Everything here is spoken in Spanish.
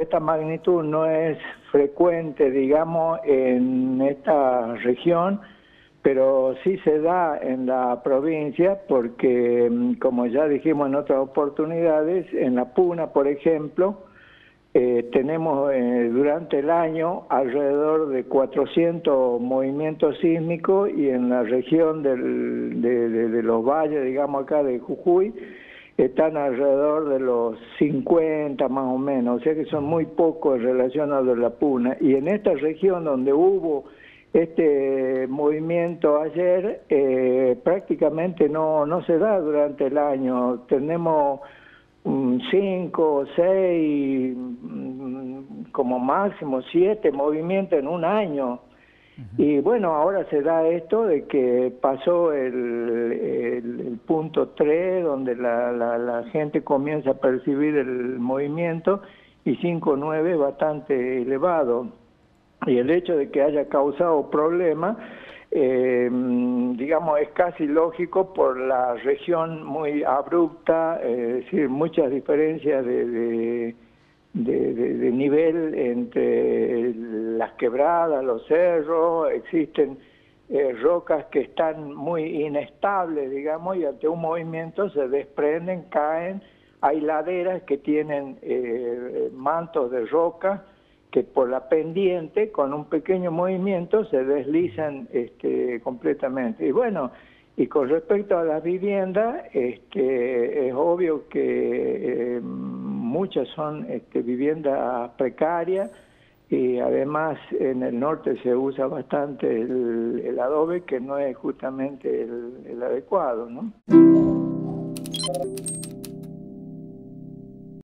Esta magnitud no es frecuente, digamos, en esta región, pero sí se da en la provincia porque, como ya dijimos en otras oportunidades, en La Puna, por ejemplo, tenemos durante el año alrededor de 400 movimientos sísmicos y en la región de los valles, digamos acá de Jujuy, están alrededor de los 50 más o menos, o sea que son muy pocos en relación a lo de La Puna. Y en esta región donde hubo este movimiento ayer, prácticamente no se da durante el año. Tenemos 5 o 6, como máximo 7 movimientos en un año. Y bueno, ahora se da esto de que pasó el punto 3, donde la gente comienza a percibir el movimiento, y 5,9 es bastante elevado. Y el hecho de que haya causado problemas, digamos, es casi lógico por la región muy abrupta, es decir, muchas diferencias de nivel entre las quebradas, los cerros, existen rocas que están muy inestables, digamos, y ante un movimiento se desprenden, caen. Hay laderas que tienen mantos de roca que por la pendiente, con un pequeño movimiento, se deslizan completamente. Y bueno, y con respecto a las viviendas, es obvio que muchas son viviendas precarias, y además en el norte se usa bastante el adobe, que no es justamente el adecuado, ¿no?